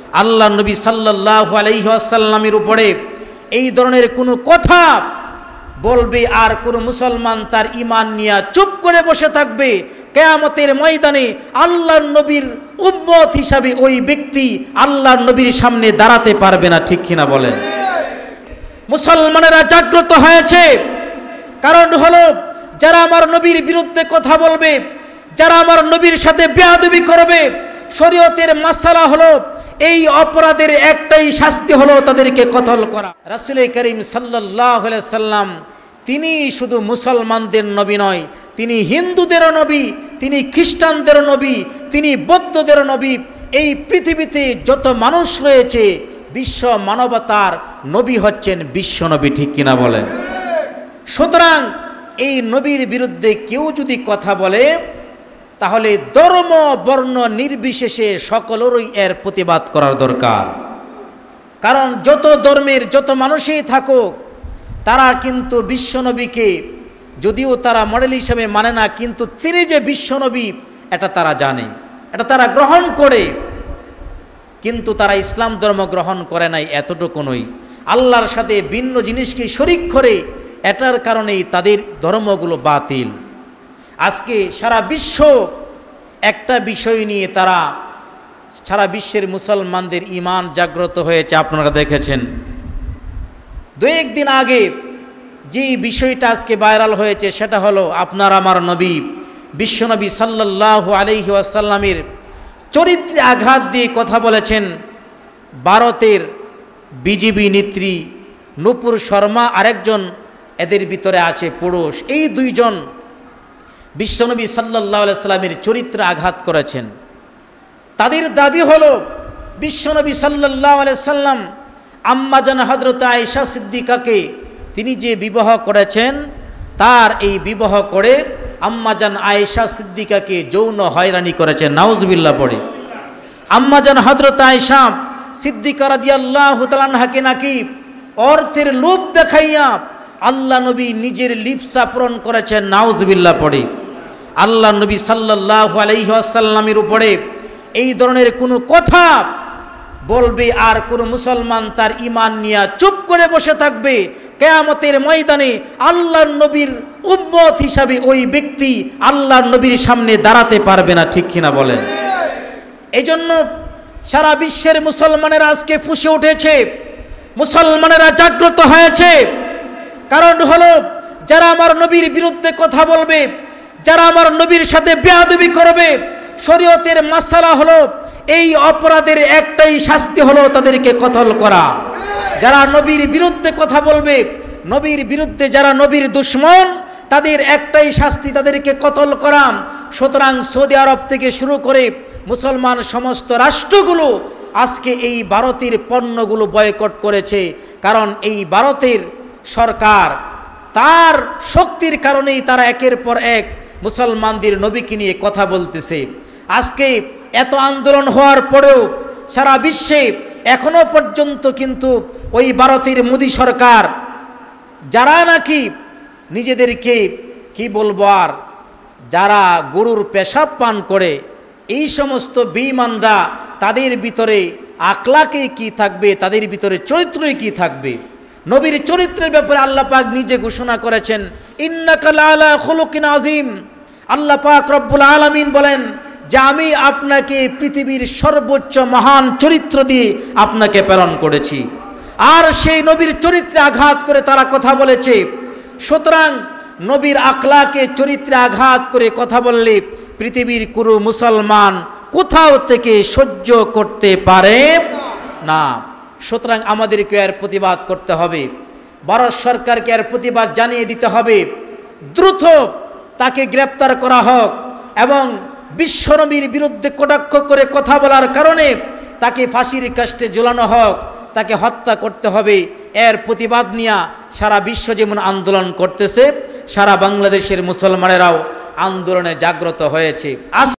আল্লাহ নবী সাল্লাল্লাহু আলাইহি ওয়াসাল্লামের উপরে এই ধরনের কোনো কথা বলবে আর কোনো মুসলমান তার ঈমান নিয়ে চুপ করে বসে থাকবে, কিয়ামতের ময়দানে আল্লাহর নবীর উম্মত হিসাবে ওই ব্যক্তি আল্লাহর নবীর সামনে দাঁড়াতে পারবে না। ঠিক কিনা বলেন? মুসলমানেরা জাগ্রত হয়েছে, কারণ হলো যারা আমার নবীর বিরুদ্ধে কথা বলবে, যারা আমার নবীর সাথে বেয়াদবি করবে, শরীয়তের মাসালা হলো এই অপরাধের একটাই শাস্তি হলো তাদেরকে কতল করা। রাসূল করিম সাল্লাল্লাহু আলাইহি সাল্লাম তিনি শুধু মুসলমানদের নবী নয়, তিনি হিন্দুদেরও নবী, তিনি খ্রিস্টানদেরও নবী, তিনি বৌদ্ধদেরও নবী। এই পৃথিবীতে যত মানুষ রয়েছে বিশ্ব মানবতার নবী হচ্ছেন বিশ্ব নবী। ঠিক কিনা বলেন? সুতরাং এই নবীর বিরুদ্ধে কেউ যদি কথা বলে তাহলে ধর্ম বর্ণ নির্বিশেষে সকলেরই এর প্রতিবাদ করার দরকার। কারণ যত ধর্মের যত মানুষই থাকুক তারা কিন্তু বিশ্বনবীকে যদিও তারা মডেল হিসেবে মানে না, কিন্তু তিনি যে বিশ্বনবী এটা তারা জানে, এটা তারা গ্রহণ করে, কিন্তু তারা ইসলাম ধর্ম গ্রহণ করে নাই এতটুকু নয়, আল্লাহর সাথে ভিন্ন জিনিসকে শরীক করে, এটার কারণেই তাদের ধর্মগুলো বাতিল। আজকে সারা বিশ্ব একটা বিষয় নিয়ে তারা সারা বিশ্বের মুসলমানদের ঈমান জাগ্রত হয়েছে। আপনারা দেখেছেন দু একদিন আগে যে বিষয়টা আজকে ভাইরাল হয়েছে সেটা হলো আপনার আমার নবী বিশ্বনবী সাল্লাল্লাহু আলাইহি ওয়াসাল্লামের চরিত্রে আঘাত দিয়ে কথা বলেছেন। ভারতের বিজেপি নেত্রী নূপুর শর্মা আরেকজন এদের ভিতরে আছে পুরুষ, এই দুইজন বিশ্বনবী সাল্লাল্লাহু আলাইহি সাল্লামের চরিত্রে আঘাত করেছেন। তাদের দাবি হলো বিশ্বনবী সাল্লাল্লাহু আলাইহি সাল্লাম আম্মাজান হযরত আয়েশা সিদ্দিকাকে তিনি যে বিবাহ করেছেন, তার এই বিবাহ করে আম্মাজান আয়েশা সিদ্দিকাকে যৌন হয়রানি করেছেন। নাউজুবিল্লাহ পড়ে। আম্মাজান হযরত আয়েশা সিদ্দিকা রাদিয়াল্লাহু তাআলা আনহাকে নাকি অর্থের লোভ দেখাইয়া আল্লাহ নবী নিজের লিপ্সা পূরণ করেছেন। নাউজুবিল্লাহ পড়ে। আল্লাহ নবী সাল্লাল্লাহু আলাইহি ওয়াসাল্লামের উপরে এই ধরনের কোনো কথা বলবে আর কোনো মুসলমান তার ঈমান নিয়ে চুপ করে বসে থাকবে, কিয়ামতের ময়দানে আল্লাহর নবীর উম্মত হিসাবে ওই ব্যক্তি আল্লাহর নবীর সামনে দাঁড়াতে পারবে না। ঠিক কিনা বলেন? এজন্য সারা বিশ্বের মুসলমানেরা আজকে ফুঁসে উঠেছে, মুসলমানেরা জাগ্রত হয়েছে। কারণ হলো যারা আমার নবীর বিরুদ্ধে কথা বলবে, যারা আমার নবীর সাথে বেয়াদবি করবে, শরীয়তের মাসালা হলো এই অপরাধের একটাই শাস্তি হলো তাদেরকে কতল করা। যারা নবীর বিরুদ্ধে কথা বলবে, নবীর বিরুদ্ধে যারা নবীর দুশমন, তাদের একটাই শাস্তি, তাদেরকে কতল করা। সুতরাং সৌদি আরব থেকে শুরু করে মুসলমান সমস্ত রাষ্ট্রগুলো আজকে এই ভারতের পণ্যগুলো বয়কট করেছে। কারণ এই ভারতের সরকার তার শক্তির কারণেই তারা একের পর এক মুসলমানদের নবীকে নিয়ে কথা বলতেছে। আজকে এত আন্দোলন হওয়ার পরেও সারা বিশ্বে এখনো পর্যন্ত কিন্তু ওই ভারতের মোদী সরকার যারা নাকি নিজেদেরকে কি বলবো আর যারা গরুর পেশাব পান করে, এই সমস্ত বেঈমানরা তাদের ভিতরে আখলাকে কি থাকবে, তাদের ভিতরে চরিত্রই কি থাকবে। নবীর চরিত্রের ব্যাপারে আল্লাহ পাক নিজে ঘোষণা করেছেন, ইন্নাকা লাআলা খুলুকিন আযীম। আল্লাহ পাক রব্বুল আলামিন বলেন যে আমি আপনাকে পৃথিবীর সর্বোচ্চ মহান চরিত্র দিয়ে আপনাকে প্রেরণ করেছি। আর সেই নবীর চরিত্রে আঘাত করে তারা কথা বলেছে। সুতরাং নবীর আখলাকে চরিত্রে আঘাত করে কথা বললে পৃথিবীর কোনো মুসলমান কোথাও থেকে সহ্য করতে পারে না। সুতরাং আমাদেরকে এর প্রতিবাদ করতে হবে, ভারত সরকারকে এর প্রতিবাদ জানিয়ে দিতে হবে। দ্রুত তাকে গ্রেপ্তার করা হোক এবং বিশ্বনবীর বিরুদ্ধে কটাক্ষ করে কথা বলার কারণে তাকে ফাঁসির কাস্টে ঝুলানো হোক, তাকে হত্যা করতে হবে। এর প্রতিবাদ নিয়ে সারা বিশ্ব যেমন আন্দোলন করতেছে, সারা বাংলাদেশের মুসলমানেরাও আন্দোলনে জাগ্রত হয়েছে।